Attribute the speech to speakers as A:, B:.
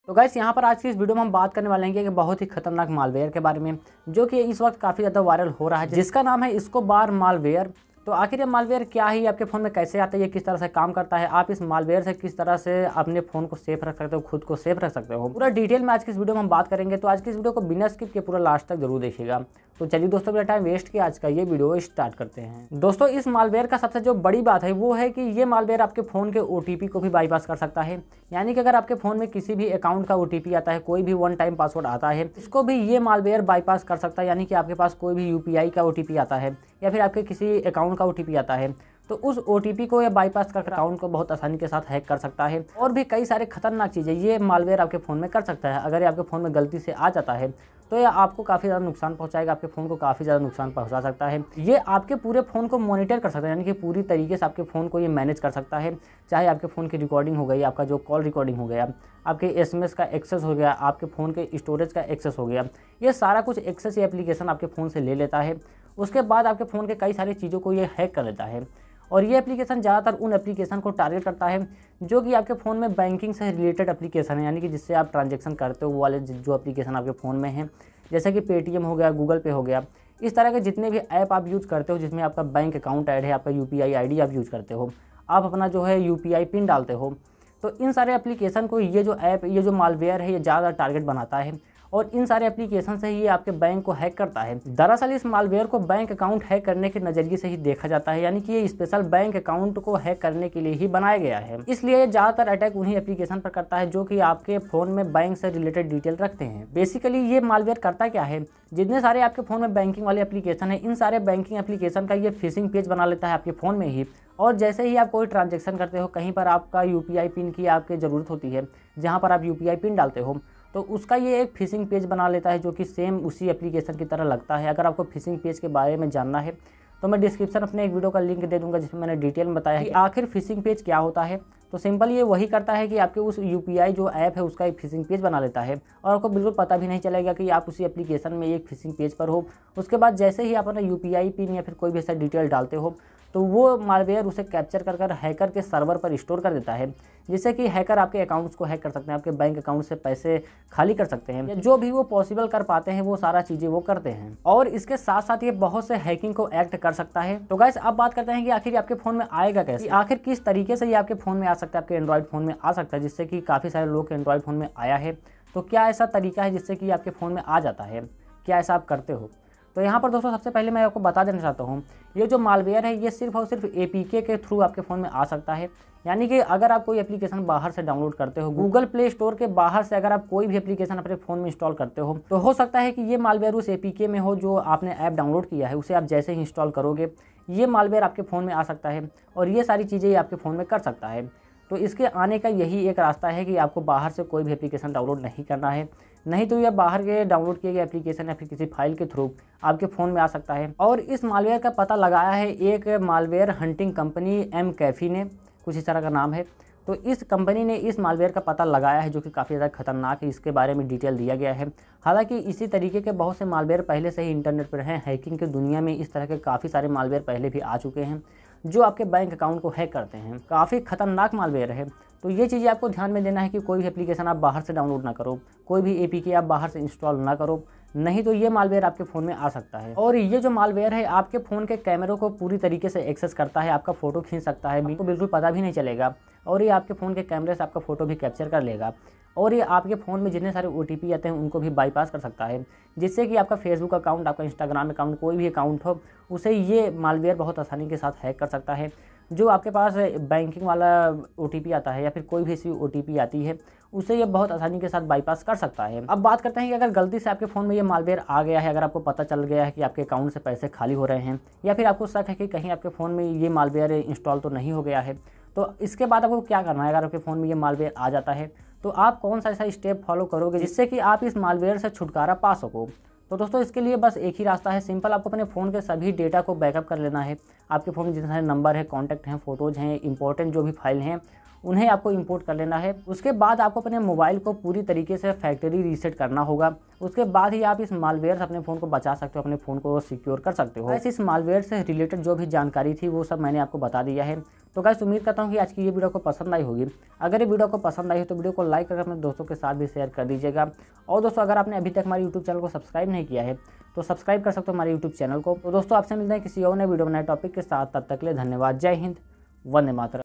A: तो गाइस यहाँ पर आज की इस वीडियो में हम बात करने वाले हैं कि बहुत ही खतरनाक मालवेयर के बारे में, जो कि इस वक्त काफ़ी ज़्यादा वायरल हो रहा है, जिसका नाम है एस्कोबार मालवेयर। तो आखिर ये मालवेयर क्या है, आपके फ़ोन में कैसे आता है, ये किस तरह से काम करता है, आप इस मालवेयर से किस तरह से अपने फ़ोन को सेफ रख सकते हो, खुद को सेफ रख सकते हो, पूरा डिटेल में आज की इस वीडियो में हम बात करेंगे। तो आज की इस वीडियो को बिना स्किप के पूरा लास्ट तक जरूर देखिएगा। तो चलिए दोस्तों, बिना टाइम वेस्ट किए आज का ये वीडियो स्टार्ट करते हैं। दोस्तों, इस मालवेयर का सबसे जो बड़ी बात है वो है कि ये मालवेयर आपके फ़ोन के OTP को भी बाईपास कर सकता है। यानी कि अगर आपके फ़ोन में किसी भी अकाउंट का OTP आता है, कोई भी वन टाइम पासवर्ड आता है, इसको भी ये मालवेयर बाईपास कर सकता है। यानी कि आपके पास कोई भी UPI का OTP आता है या फिर आपके किसी अकाउंट का OTP आता है, तो उस OTP को या बाईपास कर अकाउंट को बहुत आसानी के साथ हैक कर सकता है। और भी कई सारे खतरनाक चीज़ें ये मालवेयर आपके फ़ोन में कर सकता है। अगर ये आपके फ़ोन में गलती से आ जाता है तो ये आपको काफ़ी ज़्यादा नुकसान पहुंचाएगा, आपके फ़ोन को काफ़ी ज़्यादा नुकसान पहुंचा सकता है। ये आपके पूरे फ़ोन को मॉनिटर कर सकता है, यानी कि पूरी तरीके से आपके फ़ोन को ये मैनेज कर सकता है। चाहे आपके फ़ोन की रिकॉर्डिंग हो गई, आपका जो कॉल रिकॉर्डिंग हो गया, आपके SMS का एक्सेस हो गया, आपके फ़ोन के स्टोरेज का एक्सेस हो गया, ये सारा कुछ एक्सेस ये एप्लीकेशन आपके फ़ोन से ले लेता है। उसके बाद आपके फ़ोन के कई सारी चीज़ों को ये हैक कर लेता है। और ये एप्लीकेशन ज़्यादातर उन एप्लीकेशन को टारगेट करता है जो कि आपके फ़ोन में बैंकिंग से रिलेटेड एप्लीकेशन है, यानी कि जिससे आप ट्रांजैक्शन करते हो वो वाले जो एप्लीकेशन आपके फ़ोन में है, जैसे कि पेटीएम हो गया, गूगल पे हो गया। इस तरह के जितने भी ऐप आप यूज़ करते हो जिसमें आपका बैंक अकाउंट ऐड है, आपका UPI ID आप यूज़ करते हो, आप अपना जो है UPI पिन डालते हो, तो इन सारे एप्लीकेशन को ये जो ऐप, ये जो मालवेयर है, ये ज़्यादा टारगेट बनाता है और इन सारे एप्लीकेशन से ही ये आपके बैंक को हैक करता है। दरअसल इस मालवेयर को बैंक अकाउंट हैक करने के नज़रिए से ही देखा जाता है, यानी कि ये स्पेशल बैंक अकाउंट को हैक करने के लिए ही बनाया गया है। इसलिए ये ज़्यादातर अटैक उन्हीं एप्लीकेशन पर करता है जो कि आपके फ़ोन में बैंक से रिलेटेड डिटेल रखते हैं। बेसिकली ये मालवेयर करता क्या है, जितने सारे आपके फ़ोन में बैंकिंग वाले एप्लीकेशन है, इन सारे बैंकिंग एप्लीकेशन का ये फिशिंग पेज बना लेता है आपके फ़ोन में ही। और जैसे ही आप कोई ट्रांजैक्शन करते हो, कहीं पर आपका UPI पिन की आपकी ज़रूरत होती है, जहाँ पर आप UPI पिन डालते हो, तो उसका ये एक फिशिंग पेज बना लेता है जो कि सेम उसी एप्लीकेशन की तरह लगता है। अगर आपको फिशिंग पेज के बारे में जानना है तो मैं डिस्क्रिप्शन अपने एक वीडियो का लिंक दे दूंगा जिसमें मैंने डिटेल में बताया है कि आखिर फिशिंग पेज क्या होता है। तो सिंपल ये वही करता है कि आपके उस UPI जो ऐप है उसका एक फिशिंग पेज बना लेता है और आपको बिल्कुल पता भी नहीं चलेगा कि आप उसी एप्लीकेशन में एक फिशिंग पेज पर हो। उसके बाद जैसे ही आप अपना UPI पिन या फिर कोई भी ऐसा डिटेल डालते हो तो वो मालवेयर उसे कैप्चर कर हैकर के सर्वर पर स्टोर कर देता है, जिससे कि हैकर आपके अकाउंट्स को हैक कर सकते हैं, आपके बैंक अकाउंट से पैसे खाली कर सकते हैं, या जो भी वो पॉसिबल कर पाते हैं वो सारा चीज़ें वो करते हैं। और इसके साथ साथ ये बहुत से हैकिंग को एक्ट कर सकता है। तो गाइस अब बात करते हैं कि आखिर आपके फ़ोन में आएगा कैसे, आखिर किस तरीके से ये आपके फ़ोन में आ सकता है, आपके एंड्रॉइड फ़ोन में आ सकता है, जिससे कि काफ़ी सारे लोग के एंड्रॉइड फ़ोन में आया है। तो क्या ऐसा तरीका है जिससे कि आपके फ़ोन में आ जाता है, क्या ऐसा आप करते हो? तो यहाँ पर दोस्तों सबसे पहले मैं आपको बता देना चाहता हूँ, ये जो मालवेयर है ये सिर्फ और सिर्फ APK के थ्रू आपके फ़ोन में आ सकता है। यानी कि अगर आप कोई एप्लीकेशन बाहर से डाउनलोड करते हो, गूगल प्ले स्टोर के बाहर से अगर आप कोई भी एप्लीकेशन अपने फ़ोन में इंस्टॉल करते हो, तो हो सकता है कि ये मालवेयर उस APK में हो जो आपने ऐप डाउनलोड किया है। उसे आप जैसे ही इंस्टॉल करोगे ये मालवेयर आपके फ़ोन में आ सकता है और ये सारी चीज़ें ये आपके फ़ोन में कर सकता है। तो इसके आने का यही एक रास्ता है कि आपको बाहर से कोई भी एप्लीकेशन डाउनलोड नहीं करना है, नहीं तो यह बाहर के डाउनलोड किए गए एप्लीकेशन या फिर किसी फाइल के थ्रू आपके फ़ोन में आ सकता है। और इस मालवेयर का पता लगाया है एक मालवेयर हंटिंग कंपनी McAfee ने, कुछ इस तरह का नाम है। तो इस कंपनी ने इस मालवेयर का पता लगाया है जो कि काफ़ी ज़्यादा खतरनाक है, इसके बारे में डिटेल दिया गया है। हालांकि इसी तरीके के बहुत से मालवेयर पहले से ही इंटरनेट पर हैं, हैकिंग की दुनिया में इस तरह के काफ़ी सारे मालवेयर पहले भी आ चुके हैं जो आपके बैंक अकाउंट को हैक करते हैं। काफ़ी खतरनाक मालवेयर है। तो ये चीज़ें आपको ध्यान में देना है कि कोई भी एप्लीकेशन आप बाहर से डाउनलोड ना करो, कोई भी APK आप बाहर से इंस्टॉल ना करो, नहीं तो ये मालवेयर आपके फ़ोन में आ सकता है। और ये जो मालवेयर है आपके फ़ोन के कैमरों को पूरी तरीके से एक्सेस करता है, आपका फ़ोटो खींच सकता है, आपको बिल्कुल पता भी नहीं चलेगा। और ये आपके फ़ोन के कैमरे से आपका फ़ोटो भी कैप्चर कर लेगा। और ये आपके फ़ोन में जितने सारे OTP आते हैं उनको भी बाईपास कर सकता है, जिससे कि आपका फेसबुक अकाउंट, आपका इंस्टाग्राम अकाउंट, कोई भी अकाउंट हो, उसे ये मालवेयर बहुत आसानी के साथ हैक कर सकता है। जो आपके पास बैंकिंग वाला OTP आता है या फिर कोई भी ऐसी OTP आती है, उसे ये बहुत आसानी के साथ बाईपास कर सकता है। अब बात करते हैं कि अगर गलती से आपके फ़ोन में ये मालवेयर आ गया है, अगर आपको पता चल गया है कि आपके अकाउंट से पैसे खाली हो रहे हैं, या फिर आपको शक है कि कहीं आपके फ़ोन में ये मालवेयर इंस्टॉल तो नहीं हो गया है, तो इसके बाद आपको क्या करना है। अगर आपके फ़ोन में ये मालवेयर आ जाता है तो आप कौन सा ऐसा स्टेप फॉलो करोगे जिससे कि आप इस मालवेयर से छुटकारा पा सको। तो दोस्तों इसके लिए बस एक ही रास्ता है, सिंपल आपको अपने फ़ोन के सभी डेटा को बैकअप कर लेना है। आपके फ़ोन में जितने सारे नंबर हैं, कॉन्टैक्ट हैं, फ़ोटोज़ हैं, इंपॉर्टेंट जो भी फाइल हैं, उन्हें आपको इंपोर्ट कर लेना है। उसके बाद आपको अपने मोबाइल को पूरी तरीके से फैक्ट्री रीसेट करना होगा। उसके बाद ही आप इस मालवेयर से अपने फ़ोन को बचा सकते हो, अपने फ़ोन को सिक्योर कर सकते हो। वैसे इस मालवेयर से रिलेटेड जो भी जानकारी थी वो सब मैंने आपको बता दिया है। तो गाइस उम्मीद करता हूँ कि आज की ये वीडियो को पसंद आई होगी। अगर ये वीडियो को पसंद आई हो तो वीडियो को लाइक करके अपने दोस्तों के साथ भी शेयर कर दीजिएगा। और दोस्तों अगर आपने अभी तक हमारे यूट्यूब चैनल को सब्सक्राइब नहीं किया है तो सब्सक्राइब कर सकते हो हमारे यूट्यूब चैनल को। तो दोस्तों आपसे मिलते हैं किसी और नए वीडियो में नए टॉपिक के साथ। तब तक के लिए धन्यवाद। जय हिंद, वंदे मातरम।